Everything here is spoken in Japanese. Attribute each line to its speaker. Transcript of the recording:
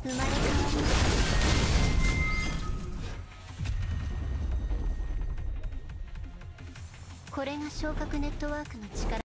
Speaker 1: 生まれ変わります。これが昇格ネットワークの力。